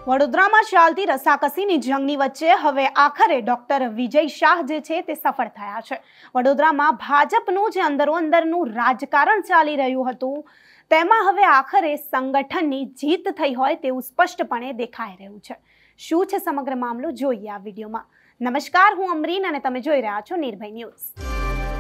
વડોદરામાં ચાલતી રસાકસીની જંગની વચ્ચે હવે આખરે ડોક્ટર વિજય શાહ જે છે તે સફળ થયા છે। વડોદરામાં ભાજપનું જે અંદરોઅંદરનું રાજકારણ ચાલી રહ્યું હતું તેમાં હવે આખરે સંગઠનની જીત થઈ હોય તેવું સ્પષ્ટપણે દેખાઈ રહ્યું છે। શું છે સમગ્ર મામલો જોઈએ આ વિડીયોમાં। નમસ્કાર, હું અમરીન અને તમે જોઈ રહ્યા છો નિર્ભય ન્યૂઝ।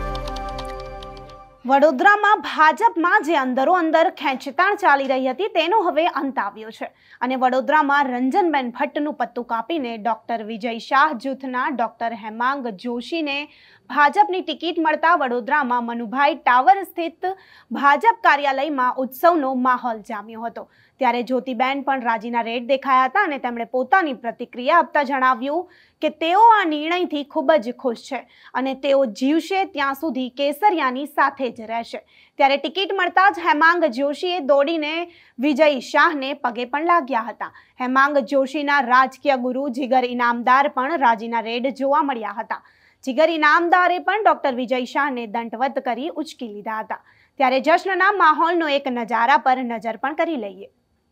વડોદરામાં ભાજપમાં જે અંદરોઅંદર ખેંચતાણ ચાલી રહી હતી તેનો હવે અંત આવ્યો છે અને વડોદરામાં રંજનબેન ભટ્ટનું પત્તું કાપીને ડોક્ટર વિજય શાહ જૂથના ડોક્ટર હેમાંગ જોશીને ભાજપની ટિકિટ મળતા વડોદરામાં મનુભાઈ ટાવર સ્થિત ભાજપ કાર્યાલયમાં ઉત્સવનો માહોલ જામ્યો હતો। ત્યારે જ્યોતિબેન પણ રાજીના રેડ દેખાયા હતા અને તેમણે પોતાની પ્રતિક્રિયા આપતા જણાવ્યું કે તેઓ આ નિર્ણયથી ખૂબ જ ખુશ છે અને તેઓ જીવશે ત્યાં સુધી કેસરિયાની સાથે જ રહેશે। ત્યારે ટિકિટ મળતા જ હેમાંગ જોશીએ દોડીને વિજય શાહને પગે પણ લાગ્યા હતા। હેમાંગ જોશીના રાજકીય ગુરુ જીગર ઇનામદાર પણ રાજીના રેડ જોવા મળ્યા હતા। જીગર ઇનામદારે પણ ડોક્ટર વિજય શાહને દંડવત કરી ઉચકી લીધા હતા। ત્યારે જશ્નના માહોલનો એક નજારા પર નજર પણ કરી લઈએ।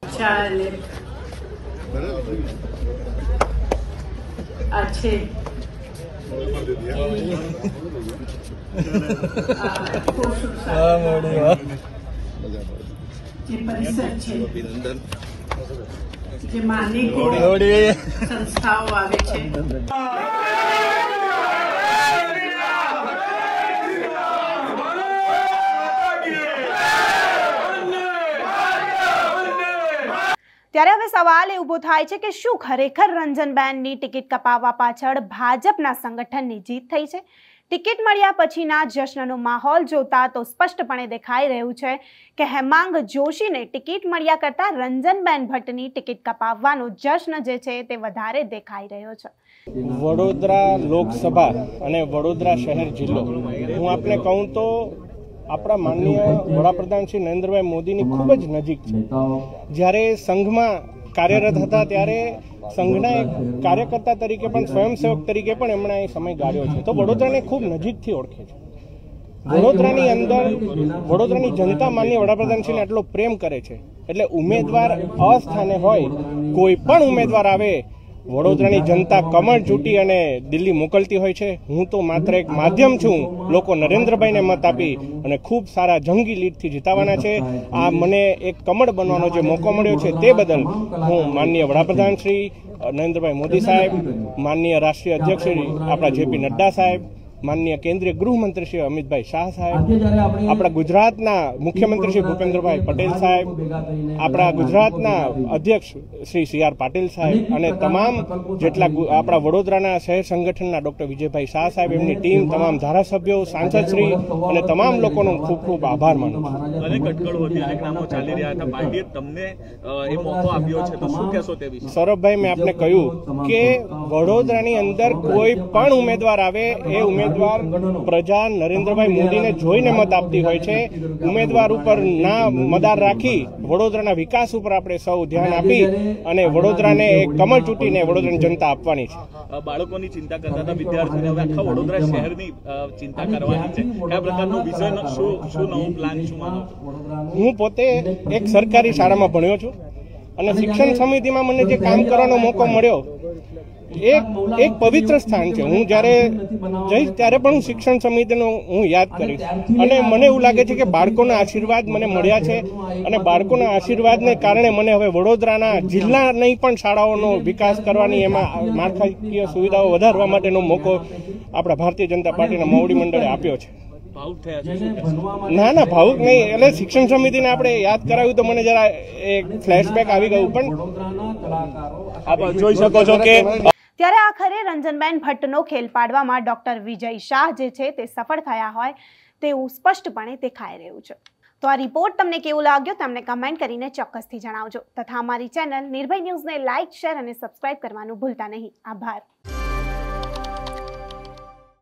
अच्छे परिसर છે માલિકો સંસ્થાઓ આવે છે। ત્યારે હવે સવાલ એ ઊભો થાય છે કે શું ખરેખર રંજનબેનની ટિકિટ કપાવવા પાછળ ભાજપના સંગઠનની જીત થઈ છે? ટિકિટ મળ્યા પછીના જશ્નનો માહોલ જોતા તો સ્પષ્ટપણે દેખાઈ રહ્યું છે કે હેમાંગ જોશીને ટિકિટ મળ્યા કરતા રંજનબેન ભટ્ટની ટિકિટ કપાવવાનો જશ્ન જે છે તે વધારે દેખાઈ રહ્યો છે। વડોદરા લોકસભા અને વડોદરા શહેર જિલ્લો, હું આપને કહું તો આપણા માનનીય વડાપ્રધાન શ્રી નરેન્દ્રભાઈ મોદીની ખૂબ જ નજીક છે। જ્યારે સંઘમાં કાર્યરત હતા ત્યારે સંઘના એક કાર્યકર્તા તરીકે પણ સ્વયંસેવક તરીકે પણ એમણે અહીં સમય ગાળ્યો છે, તો વડોદરાને ખૂબ નજીકથી ઓળખે છે। વડોદરાની અંદર વડોદરાની જનતા માનનીય વડાપ્રધાનશ્રીને આટલો પ્રેમ કરે છે, એટલે ઉમેદવાર અસ્થાને હોય, કોઈ પણ ઉમેદવાર આવે વડોદરાની જનતા કમળ ચૂંટી અને દિલ્હી મોકલતી હોય છે। હું તો માત્ર એક માધ્યમ છું, લોકો નરેન્દ્રભાઈને મત આપી અને ખૂબ સારા જંગી લીડથી જીતાવાના છે। આ મને એક કમળ બનવાનો જે મોકો મળ્યો છે તે બદલ હું માનનીય વડાપ્રધાન શ્રી નરેન્દ્રભાઈ મોદી સાહેબ, માનનીય રાષ્ટ્રીય અધ્યક્ષ શ્રી આપણા જેપી નડ્ડા સાહેબ, માનનીય કેન્દ્રીય ગૃહમંત્રી શ્રી અમિતભાઈ શાહ સાહેબ, આપણા ગુજરાતના મુખ્યમંત્રી શ્રી ભૂપેન્દ્રભાઈ પટેલ સાહેબ, આપણા ગુજરાતના અધ્યક્ષ શ્રી સી આર પાટીલ સાહેબ અને તમામ જેટલા આપણા વડોદરાના શહેર સંગઠનના ડોક્ટર વિજયભાઈ શાહ સાહેબ, એમની ટીમ, તમામ ધારાસભ્યો, સાંસદ શ્રી અને તમામ લોકોનો ખૂબ ખૂબ આભાર માનું છું। અનેક અટકળો હતી, અનેક નામો ચાલી રહ્યા હતા, પાર્ટીએ તમને એ મોકો આપ્યો છે, તો શું કહેશો તે વિશે? સૌરભભાઈ, મેં આપને કહ્યું કે વડોદરાની અંદર કોઈ પણ ઉમેદવાર આવે એ ઉમેદવાર પ્રજા નરેન્દ્રભાઈ મોદીને જોઈને મત આપતી હોય છે। ઉમેદવાર ઉપર ના મદાર રાખી વડોદરાના વિકાસ ઉપર આપણે સૌ ધ્યાન આપી અને વડોદરાને કમળ ચૂંટીને વડોદરાની જનતા આપવાની છે। બાળકોની ચિંતા કરતા હતા વિદ્યાર્થીઓને, હવે આખા વડોદરા શહેરની ચિંતા કરવાની છે। કયા પ્રકારનું વિઝન, શું નવું પ્લાન, શું માનો છો? હું પોતે એક સરકારી શાળામાં ભણ્યો છું અને શિક્ષણ સમિતિમાં મને જે કામ કરવાનો મોકો મળ્યો એક પવિત્ર સ્થાન છે। હું જ્યારે જઈશ ત્યારે પણ હું શિક્ષણ સમિતિનો હું યાદ કરીશ અને મને એવું લાગે છે કે બાળકોના આશીર્વાદ મને મળ્યા છે અને બાળકોના આશીર્વાદને કારણે મને હવે વડોદરાના જિલ્લાની પણ શાળાઓનો વિકાસ કરવાની, એમાં માળખાકીય સુવિધાઓ વધારવા માટેનો મોકો આપણા ભારતીય જનતા પાર્ટીના મોવડી મંડળે આપ્યો છે। ના ના, ભાવુક નહીં, એટલે શિક્ષણ સમિતિને આપણે યાદ કરાવ્યું તો મને જરા એક ફ્લેશબેક આવી ગયું, પણ આપ જોઈ શકો છો કે ત્યારે આખરે રંજનબેન ભટ્ટનો ખેલ પાડવામાં ડોક્ટર વિજય શાહ જે છે તે સફળ થયા હોય તેવું સ્પષ્ટપણે દેખાઈ રહ્યું છે। તો આ રિપોર્ટ તમને કેવો લાગ્યો તમને કમેન્ટ કરીને ચોક્કસથી જણાવજો તથા અમારી ચેનલ નિર્ભય ન્યૂઝને લાઇક, શેર અને સબસ્ક્રાઇબ કરવાનું ભૂલતા નહીં। આભાર।